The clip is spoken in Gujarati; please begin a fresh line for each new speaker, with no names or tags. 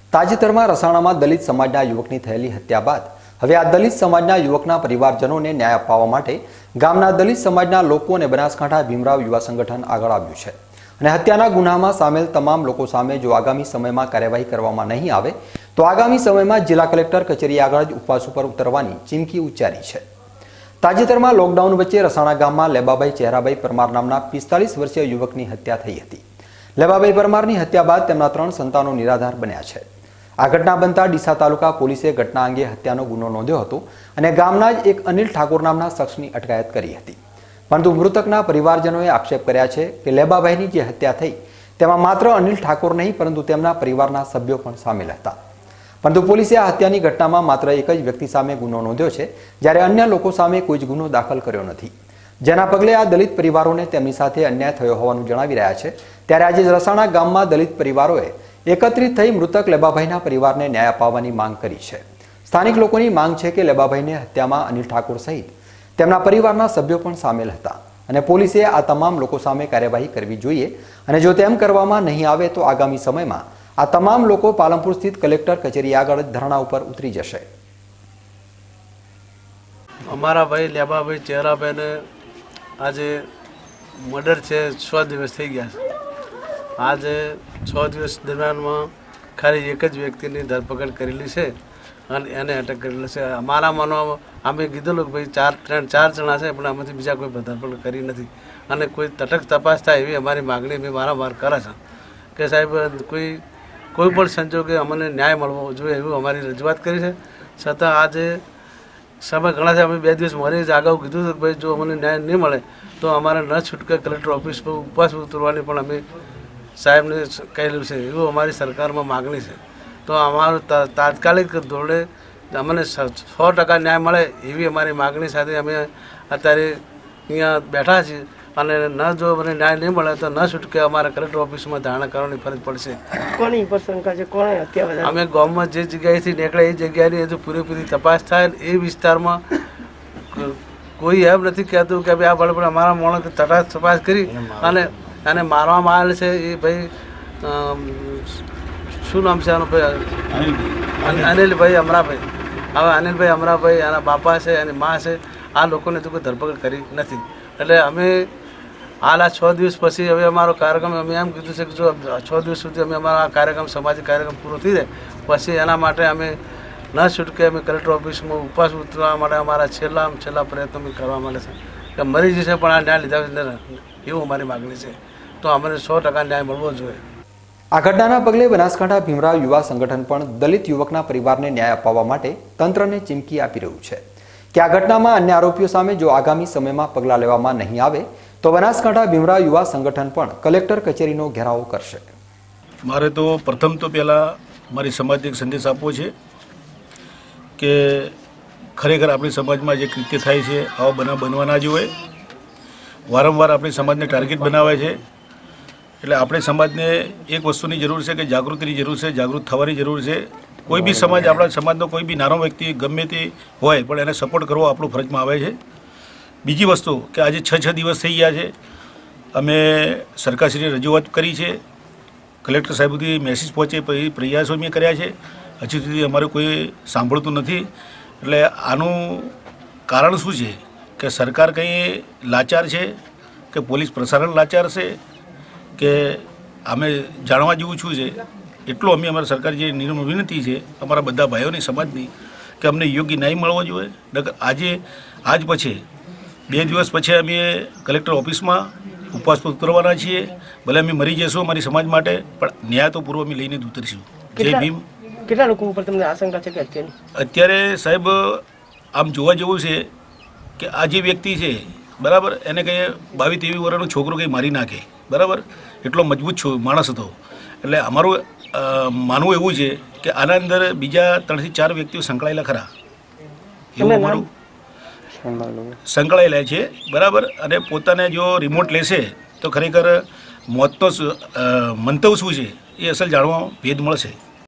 તાજેતરમાં રસાણામાં દલિત સમાજના યુવકની થયેલી હત્યા બાદ હવે આ દલિત સમાજના યુવકના પરિવારજનોને ન્યાય અપાવવા માટે ગામના દલિત સમાજના લોકો અને બનાસકાંઠા ભીમરાવ યુવા સંગઠન આગળ આવ્યું છે અને હત્યાના ગુનામાં સામેલ તમામ લોકો સામે જો આગામી સમયમાં કાર્યવાહી કરવામાં નહીં આવે તો આગામી સમયમાં જિલ્લા કલેક્ટર કચેરી આગળ જ ઉપવાસ ઉપર ઉતરવાની ચીમકી ઉચ્ચારી છે। તાજેતરમાં લોકડાઉન વચ્ચે રસાણા ગામમાં લેબાભાઈ ચહેરાભાઈ પરમાર નામના 45 વર્ષીય યુવકની હત્યા થઈ હતી। લેબાભાઈ પરમારની હત્યા બાદ તેમના 3 સંતાનો નિરાધાર બન્યા છે। આ ઘટના બનતા ડીસા તાલુકા પોલીસે ઘટના અંગે હત્યાનો ગુનો નોંધ્યો હતો અને ગામના જ એક અનિલ ઠાકોર નામના શખ્સની અટકાયત કરી હતી, પરંતુ મૃતકના પરિવારજનોએ આક્ષેપ કર્યા છે કે લેબાભાઈની જે હત્યા થઈ તેમાં માત્ર અનિલ ઠાકોર નહીં પરંતુ તેમના પરિવારના સભ્યો પણ સામેલ હતા, પરંતુ પોલીસે આ હત્યાની ઘટનામાં માત્ર એક જ વ્યક્તિ સામે ગુનો નોંધ્યો છે, જ્યારે અન્ય લોકો સામે કોઈ જ ગુનો દાખલ કર્યો નથી, જેના પગલે આ દલિત પરિવારોને તેમની સાથે અન્યાય થયો હોવાનું જણાવી રહ્યા છે। ત્યારે આજે રસાણા ગામમાં દલિત પરિવારોએ એકત્રિત થઈ મૃતક લેબાભાઈના પરિવારને ન્યાય અપાવવાની માંગ કરી છે। સ્થાનિક લોકોની માંગ છે કે લેબાભાઈને હત્યામાં અનિલ ઠાકોર સહિત તેમના પરિવારના સભ્યો પણ સામેલ હતા અને પોલીસે આ તમામ લોકો સામે કાર્યવાહી કરવી જોઈએ અને જો તેમ કરવામાં નહીં આવે તો આગામી સમયમાં આ તમામ લોકો પાલનપુર સ્થિત કલેક્ટર કચેરી આગળ ધરણા ઉપર ઉતરી જશે।
અમારા ભાઈ લેબાભાઈ ચહેરાભાઈને આજે મર્ડર છે 6 દિવસ થઈ ગયા છે। આજે 6 દિવસ દરમિયાનમાં ખાલી એક જ વ્યક્તિની ધરપકડ કરેલી છે અને એને અટક કરેલી છે। અમારા મનમાં અમે કીધેલું કે ભાઈ ચાર જણા છે પણ આમાંથી બીજા કોઈ ધરપકડ કરી નથી અને કોઈ તટસ્થ તપાસ થાય એવી અમારી માગણી અમે વારંવાર કરે છે કે સાહેબ કોઈ પણ સંજોગે અમને ન્યાય મળવો જોઈએ એવું અમારી રજૂઆત કરી છે। છતાં આજે સમય ઘણા છે, અમે 2 દિવસ મારી જ અગાઉ કીધું કે ભાઈ જો અમને ન્યાય નહીં મળે તો અમારે ન છૂટકે કલેક્ટર ઓફિસ પર ઉપવાસ ઉતરવાની પણ અમે સાહેબને કહેલું છે, એવું અમારી સરકારમાં માગણી છે। તો અમારું તાત્કાલિક ધોરણે અમને 100% ન્યાય મળે એવી અમારી માગણી સાથે અમે અત્યારે અહીંયા બેઠા છીએ અને ન જો અમને ન્યાય નહીં મળે તો ન છૂટકે અમારે કલેક્ટર ઓફિસમાં ધારણા કરવાની ફરજ પડશે।
કોની પ્રશંકા છે, કોણે હત્યા?
અમે ગામમાં જે જગ્યાએથી નીકળે એ જગ્યાની હજુ પૂરેપૂરી તપાસ થાય એ વિસ્તારમાં કોઈ એમ નથી કહેતું કે ભાઈ આ બરાબર અમારા માણસ તપાસ કરી અને મારવામાં આવેલ છે એ ભાઈ શું નામ છે આનું ભાઈ અનિલભાઈ અમરાભાઈ। હવે અનિલભાઈ અમરાભાઈ એના બાપા છે અને મા છે, આ લોકોને તો કોઈ ધરપકડ કરી નથી। એટલે અમે હાલ આ 6 દિવસ પછી હવે અમારો કાર્યક્રમ અમે એમ કીધું છે કે જો 6 દિવસ સુધી અમે અમારો આ કાર્યક્રમ સામાજિક કાર્યક્રમ પૂરો થઈ જાય પછી એના માટે અમે ન છૂટકે અમે કલેક્ટર ઓફિસમાં ઉપવાસ ઉતરવા માટે અમારા છેલ્લા પ્રયત્નો અમે કરવા માંગે છે કે મરી જશે પણ આ ન્યાય લીધા એવું અમારી માગણી છે। તો અમને 100% ન્યાય મળવો જોઈએ।
આ ઘટનાના પગલે બનાસકાંઠા ભીમરાવ યુવા સંગઠન પણ દલિત યુવકના પરિવારને ન્યાય અપાવવા માટે તંત્રને ચીમકી આપી રહ્યું છે કે આ ઘટનામાં અન્ય આરોપીઓ સામે જો આગામી સમયમાં પગલાં લેવામાં નહીં આવે તો બનાસકાંઠા ભીમરાવ યુવા સંગઠન પણ કલેક્ટર કચેરીનો ઘેરાવો કરશે।
મારે તો પ્રથમ તો પહેલાં મારી સમાજને એક સંદેશ આપવો છે કે ખરેખર આપણી સમાજમાં જે કૃત્ય થાય છે આવા બનાવ બનવા ના જોઈએ। વારંવાર આપણી સમાજને ટાર્ગેટ બનાવે છે, એટલે આપણે સમાજને એક વસ્તુની જરૂર છે કે જાગૃતિની જરૂર છે, જાગૃત થવાની જરૂર છે। કોઈ બી સમાજ, આપણા સમાજનો કોઈ બી નાનો વ્યક્તિ ગમે તે હોય પણ એને સપોર્ટ કરવો આપણું ફરજમાં આવે છે। બીજી વસ્તુ કે આજે 6 દિવસ થઈ ગયા છે, અમે સરકારશ્રીને રજૂઆત કરી છે, કલેક્ટર સાહેબ સુધી મેસેજ પહોંચે પછી પ્રયાસો અમે કર્યા છે, હજી સુધી અમારે કોઈ સાંભળતું નથી। એટલે આનું કારણ શું છે કે સરકાર કંઈ લાચાર છે કે પોલીસ પ્રશાસન લાચાર છે કે અમે જાણવા જેવું શું છે? એટલું અમે અમારા સરકાર જે વિનંતી છે અમારા બધા ભાઈઓની સમાજની કે અમને યોગ્ય ન્યાય મળવો જોઈએ। આજ પછી 2 દિવસ પછી અમે કલેક્ટર ઓફિસમાં ઉપવાસ પર ઉતરવાના છીએ, ભલે અમે મરી જઈશું અમારી સમાજ માટે પણ ન્યાય તો પૂર્વ અમે લઈને જ ઉતરીશું। જય ભીમ।
કેટલા લોકો ઉપર તમને આશંકા છે કે
અત્યારે સાહેબ આમ જોવા જેવું છે કે આ જે વ્યક્તિ છે બરાબર, એને કંઈ 22-23 વર્ષનું છોકરું કંઈ મારી નાખે બરાબર, એટલો મજબૂત માણસ હતો। એટલે અમારું માનવું એવું છે કે આના અંદર બીજા 3 થી 4 વ્યક્તિઓ સંકળાયેલા ખરા એવું અમારું સંકળાયેલા છે બરાબર। અને પોતાને જો રિમોટ લેશે તો ખરેખર મોતનો મંતવ્ય શું છે એ અસલ જાણવા ભેદ મળશે।